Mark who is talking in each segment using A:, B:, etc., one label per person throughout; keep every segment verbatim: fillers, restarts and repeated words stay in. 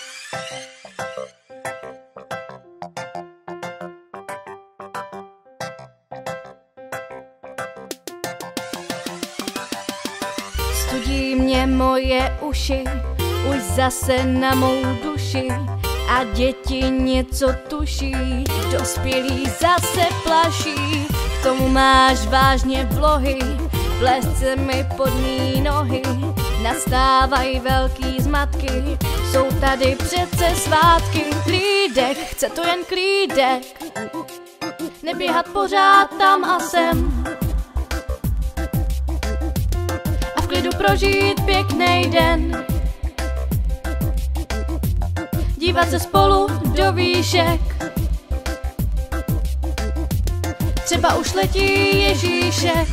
A: Studí mě moje uši, už zase na mou duši, a děti něco tuší, dospělí zase plaší. K tomu máš vážně vlohy, vlézt se mi pod mý nohy. Nastávají velký zmatky, jsou tady přece svátky. Klídek, chce to jen klídek, neběhat pořád tam a sem, a v klidu prožít pěkný den. Dívat se spolu do výšek, třeba už letí Ježíšek.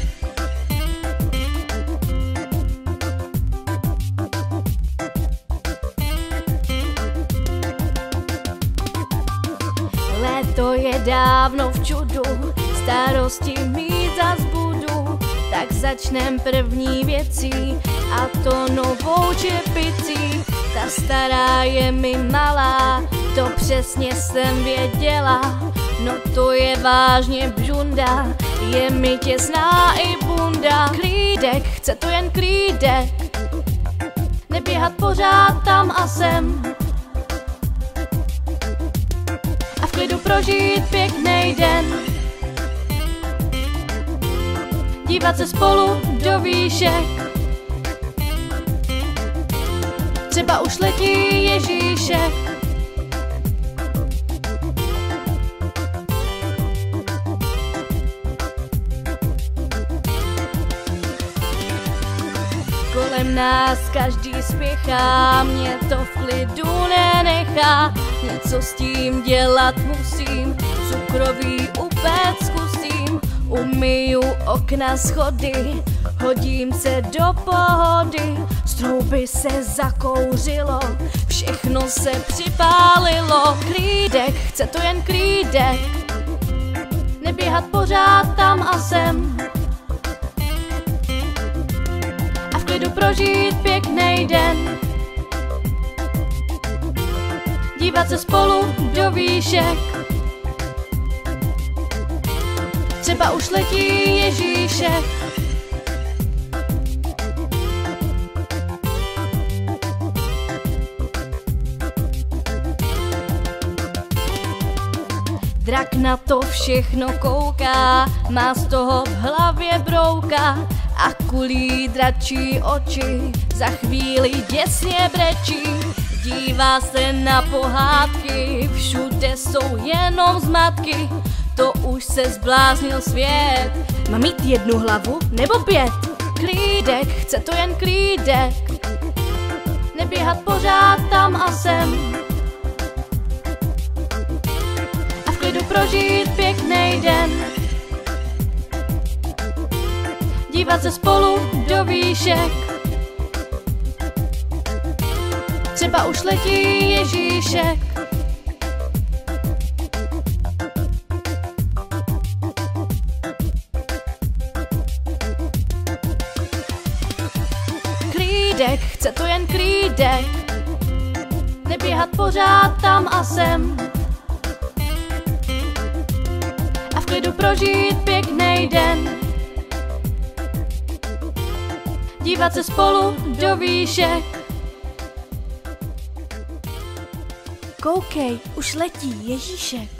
A: Léto je dávno v čudu, starosti mít zas budu, tak začnem první věcí, a to novou čepicí. Ta stará je mi malá, to přesně jsem věděla, no to je vážně bžunda, je mi těsná i bunda. Klídek, chce to jen klídek, neběhat pořád tam a sem, a v klidu prožít pěkný den. Dívat se spolu do výšek, třeba už letí Ježíšek. Kolem nás každý spěchá, mě to v klidu nenechá. Něco s tím dělat musím, cukrový upéct zkusím. Umyju okna, schody, hodím se do pohody. Z trouby se zakouřilo, všechno se připálilo. Klídek, chce to jen klídek, neběhat pořád tam a sem, a v klidu prožít pěkný den. Dívat se spolu do výšek, třeba už letí Ježíšek. Drak na to všechno kouká, má z toho v hlavě brouka, a kulí dračí oči za chvíli děsně brečí. Dívá se na pohádky, všude jsou jenom zmatky, to už se zbláznil svět. Mám mít jednu hlavu nebo pět? Klídek, chce to jen klídek, neběhat pořád tam a sem, a v klidu prožít pěkný den. Dívat se spolu do výšek, třeba už letí Ježíšek. Klídek, chce to jen klídek, neběhat pořád tam a sem, a v klidu prožít pěkný den. Dívat se spolu do výšek. Koukej, už letí Ježíšek.